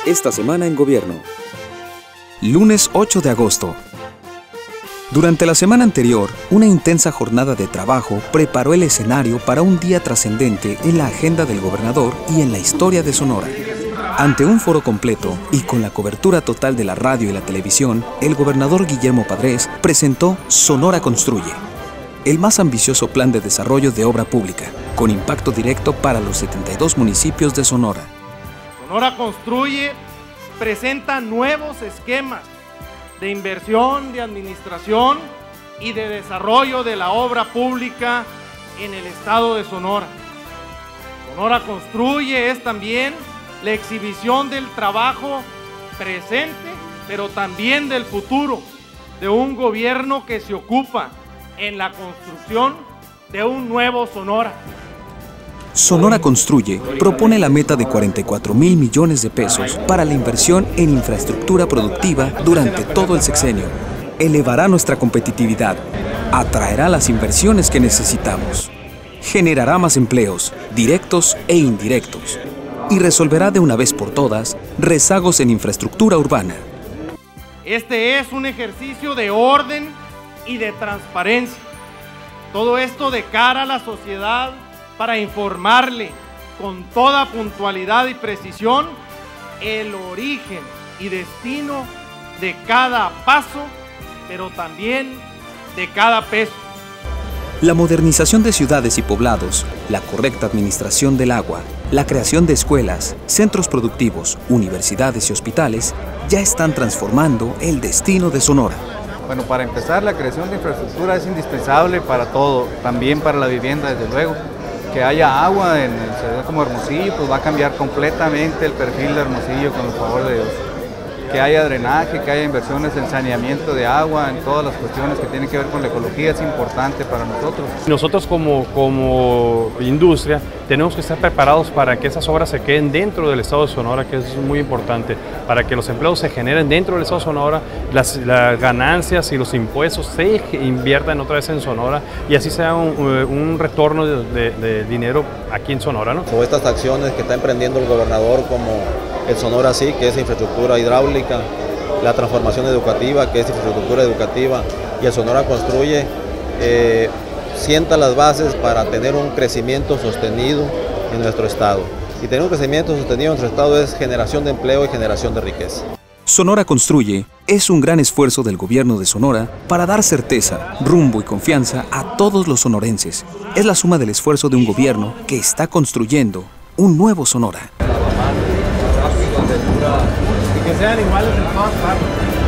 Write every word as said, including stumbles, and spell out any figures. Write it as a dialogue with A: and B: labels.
A: Esta semana en Gobierno. Lunes ocho de agosto. Durante la semana anterior, una intensa jornada de trabajo preparó el escenario para un día trascendente en la agenda del gobernador y en la historia de Sonora. Ante un foro completo y con la cobertura total de la radio y la televisión, el gobernador Guillermo Padres presentó Sonora Construye, el más ambicioso plan de desarrollo de obra pública, con impacto directo para los setenta y dos municipios de Sonora.
B: Sonora Construye presenta nuevos esquemas de inversión, de administración y de desarrollo de la obra pública en el estado de Sonora. Sonora Construye es también la exhibición del trabajo presente, pero también del futuro, de un gobierno que se ocupa en la construcción de un nuevo Sonora.
A: Sonora Construye propone la meta de cuarenta y cuatro mil millones de pesos para la inversión en infraestructura productiva durante todo el sexenio. Elevará nuestra competitividad, atraerá las inversiones que necesitamos, generará más empleos, directos e indirectos, y resolverá de una vez por todas rezagos en infraestructura urbana.
B: Este es un ejercicio de orden y de transparencia. Todo esto de cara a la sociedad, para informarle con toda puntualidad y precisión el origen y destino de cada paso, pero también de cada peso.
A: La modernización de ciudades y poblados, la correcta administración del agua, la creación de escuelas, centros productivos, universidades y hospitales ya están transformando el destino de Sonora.
C: Bueno, para empezar, la creación de infraestructura es indispensable para todo, también para la vivienda, desde luego. Que haya agua en el ciudad como Hermosillo, pues va a cambiar completamente el perfil de Hermosillo con el favor de Dios. Que haya drenaje, que haya inversiones en saneamiento de agua, en todas las cuestiones que tienen que ver con la ecología, es importante para nosotros.
D: Nosotros como, como industria tenemos que estar preparados para que esas obras se queden dentro del estado de Sonora, que es muy importante, para que los empleos se generen dentro del estado de Sonora, las, las ganancias y los impuestos se inviertan otra vez en Sonora y así sea un, un retorno de, de, de dinero aquí en Sonora, ¿no?
E: Como estas acciones que está emprendiendo el gobernador, como el Sonora Sí, que es infraestructura hidráulica, la transformación educativa, que es infraestructura educativa, y el Sonora Construye, eh, sienta las bases para tener un crecimiento sostenido en nuestro estado. Y tener un crecimiento sostenido en nuestro estado es generación de empleo y generación de riqueza.
A: Sonora Construye es un gran esfuerzo del gobierno de Sonora para dar certeza, rumbo y confianza a todos los sonorenses. Es la suma del esfuerzo de un gobierno que está construyendo un nuevo Sonora.
B: Y que sean iguales en todas partes.